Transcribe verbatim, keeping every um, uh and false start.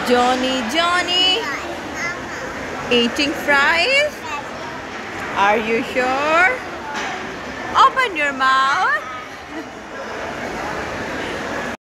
Johnny, Johnny, eating fries? Are you sure? Open your mouth.